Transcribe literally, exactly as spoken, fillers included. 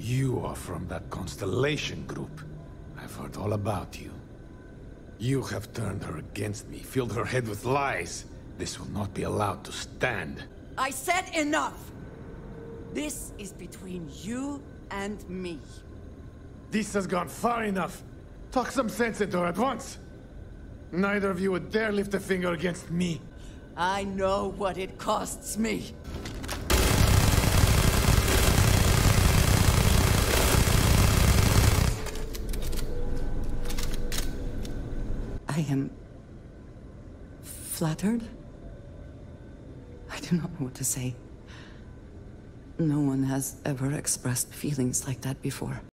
You are from that Constellation group. I've heard all about you. You have turned her against me, filled her head with lies. This will not be allowed to stand. I said enough! This is between you and me. This has gone far enough. Talk some sense into her at once. Neither of you would dare lift a finger against me. I know what it costs me. I am flattered. I do not know what to say. No one has ever expressed feelings like that before.